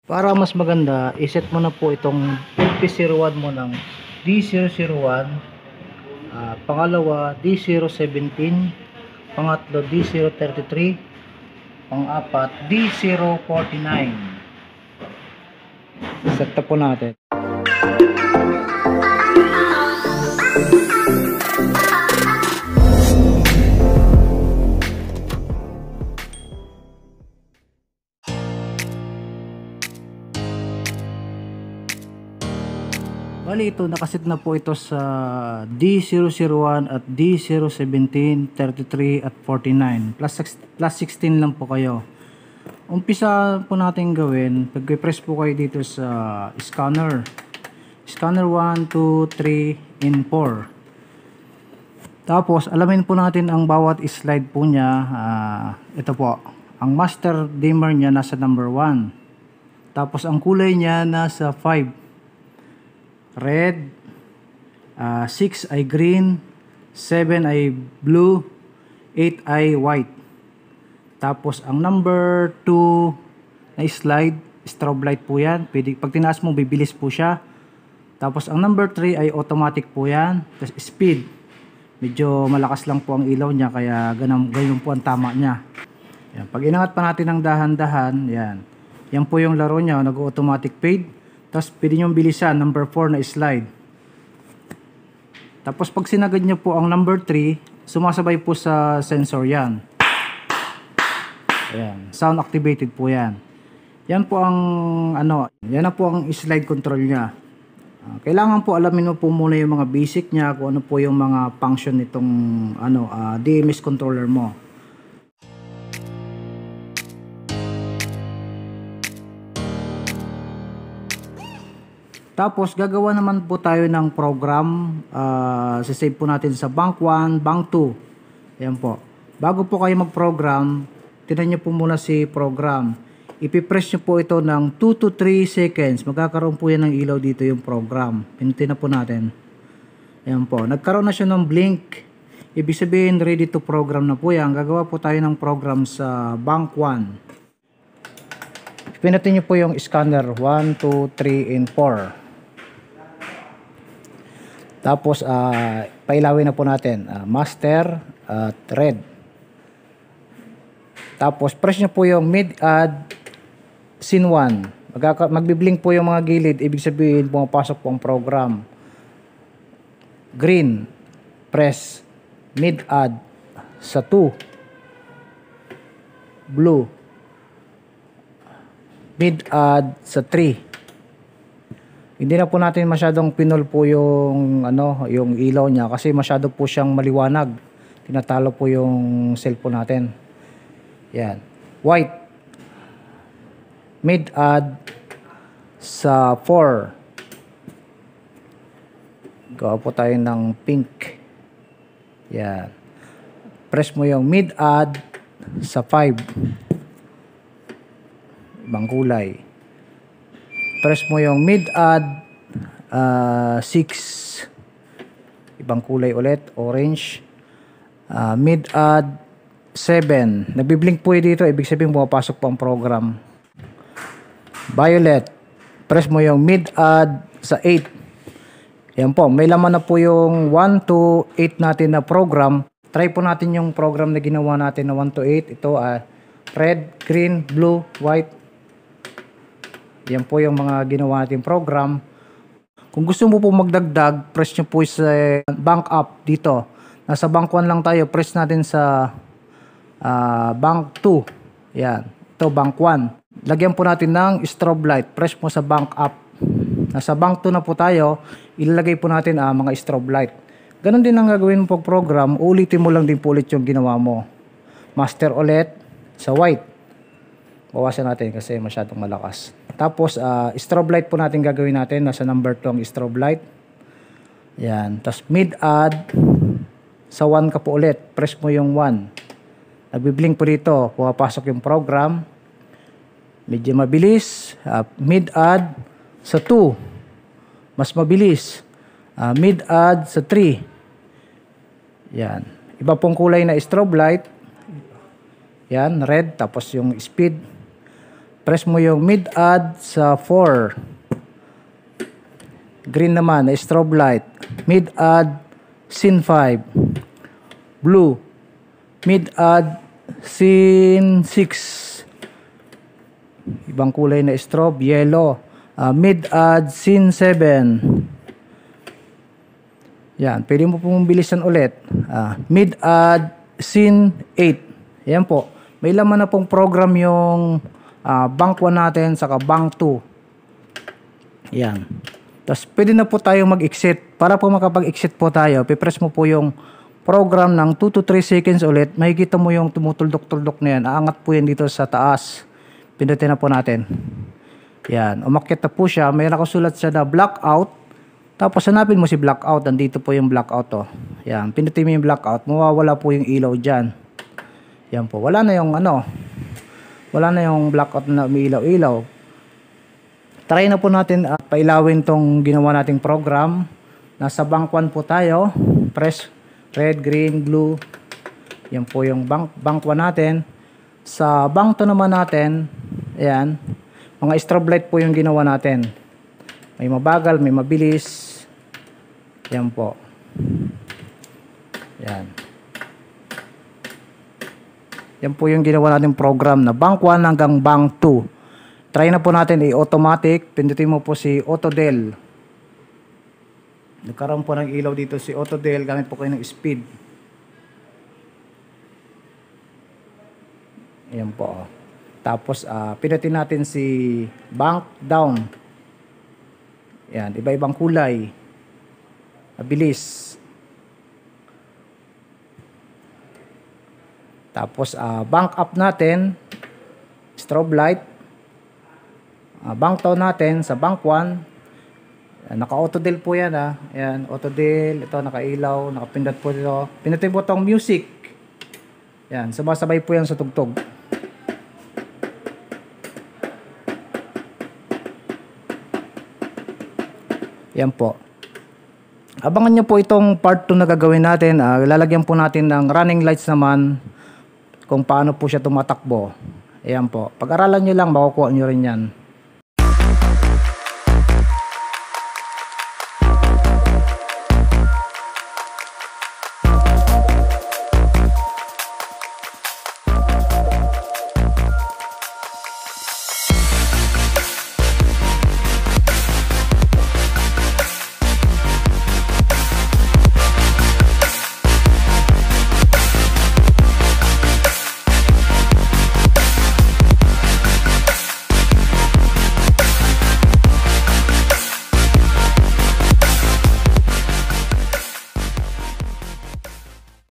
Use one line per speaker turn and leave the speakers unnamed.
Para mas maganda, iset mo na po itong LP01 mo ng D001, pangalawa D017, pangatlo D033, pang-apat D049. Set na po natin. Bali ito, nakaset na po ito sa D001 at D017, 33 at 49. Plus 16 lang po kayo. Umpisa po natin gawin, pag-press po kayo dito sa scanner. Scanner 1, 2, 3, and 4. Tapos, alamin po natin ang bawat slide po niya. Ito po, ang master dimmer niya nasa number 1. Tapos, ang kulay niya nasa 5. Red, 6 ay green, 7 ay blue, 8 ay white. Tapos ang number 2 na slide, strobe light po yan. Pwede, pag tinaas mo, bibilis po siya. Tapos ang number 3 ay automatic po yan. Tapos speed, medyo malakas lang po ang ilaw niya, kaya ganun po ang tama niya. Yan. Pag inangat pa natin ng dahan-dahan, yan. Yan po yung laro niya, nag-automatic fade. Tapos pwede nyo bilisan, number 4 na slide. Tapos pag sinagad nyo po ang number 3, sumasabay po sa sensor yan. Ayan, sound activated po yan. Yan po ang yan na po ang slide control niya. Kailangan po alamin mo po muna yung mga basic niya, kung ano po yung mga function nitong DMS controller mo. Tapos gagawa naman po tayo ng program, sasave po natin sa bank 1, bank 2. Ayan po. Bago po kayo mag-program, tinan nyo po muna si program. Ipipress nyo po ito ng 2 to 3 seconds. Magkakaroon po yan ng ilaw dito yung program. Pinutin na po natin. Ayan po. Nagkaroon na siya ng blink. Ibig sabihin ready to program na po yan. Gagawa po tayo ng program sa bank 1. Pinutin nyo po yung scanner 1, 2, 3, and 4. Tapos, pailawin na po natin. Master at red. Tapos, press nyo po yung mid-add scene 1. Magbiblink po yung mga gilid. Ibig sabihin, pumapasok po ang program. Green. Press mid-add sa 2. Blue. Mid-add sa 3. Hindi na po natin masyadong pinol po yung yung ilaw niya kasi masyado po siyang maliwanag. Tinatalo po yung cellphone natin. Yan. White. Mid-add sa 4. Gawa po tayo ng pink. Yan. Press mo yung mid-add sa 5. Ibang kulay. Press mo yung mid-add 6. Ibang kulay ulit, orange. Mid-add 7. Nabiblink po dito, ibig sabihin pumapasok po ang program. Violet. Press mo yung mid-add sa 8. Yan po, may laman na po yung 1 to 8 natin na program. Try po natin yung program na ginawa natin na 1 to 8. Ito red, green, blue, white. Yan po yung mga ginawa natin program. Kung gusto mo po magdagdag, press nyo po sa bank up dito. Nasa bank 1 lang tayo, press natin sa bank 2. Yan. Ito bank 1. Lagyan po natin ng strobe light. Press mo sa bank up. Nasa bank 2 na po tayo, ilalagay po natin mga strobe light. Ganon din ang gagawin mo pag program, ulitin mo lang din po ulit yung ginawa mo. Master ulit sa white. Bawasan natin kasi masyadong malakas. Tapos, strobe light po natin gagawin natin. Nasa number 2 ang strobe light. Yan. Tapos, mid-add sa 1 ka po ulit. Press mo yung 1. Nagbiblink po dito. Pumapasok yung program. Medyo mabilis. Mid-add sa 2. Mas mabilis. Mid-add sa 3. Yan. Iba pong kulay na strobe light. Yan. Red. Tapos yung speed. Press mo yung mid-add sa 4. Green naman na strobe light. Mid-add scene 5. Blue. Mid-add scene 6. Ibang kulay na strobe. Yellow. Mid-add scene 7. Yan. Pwede mo pong bilisan ulit. Mid-add scene 8. Yan po. May laman na pong program yung bank 1 natin saka bank 2. Yan. Tapos pwede na po tayo mag-exit. Para po makapag-exit po tayo, pipress mo po yung program ng 2 to 3 seconds ulit. Makikita mo yung tumutuldok-tuldok na yan. Aangat po yan dito sa taas. Pindutin na po natin. Yan. Umakyat na po siya. May nakasulat siya na blackout. Tapos hanapin mo si blackout. Nandito po yung blackout. Oh. Yan. Pindutin mo yung blackout. Mawawala po yung ilaw dyan. Yan po. Wala na yung wala na yung blackout na umiilaw-ilaw. Try na po natin pailawin tong ginawa nating program. Nasa bank 1 po tayo. Press red, green, blue. Yan po yung bank 1 natin. Sa bank 2 naman natin, ayan, mga strobe light po yung ginawa natin. May mabagal, may mabilis. Yan po. Yan. Yan po yung ginawa nating program na bank 1 hanggang bank 2. Try na po natin i-automatic. Pindutin mo po si Autodel. Nagkaroon po ng ilaw dito si Autodel. Gamit po kayo ng speed. Ayan po. Tapos, pindutin natin si bank down. Ayan. Iba-ibang kulay. Mabilis. Tapos, bank up natin. Strobe light. Bank 2 natin sa bank 1. Naka-autodel po yan. Ayan, autodel. Ito, nakailaw. Nakapindot po dito. Pindutin po itong music. Ayan, sumasabay po yan sa tugtog. Yan po. Abangan nyo po itong part 2 na gagawin natin. Lalagyan po natin ng running lights naman kung paano po siya tumatakbo. Ayan po. Pag-aralan nyo lang, makukuha nyo rin yan.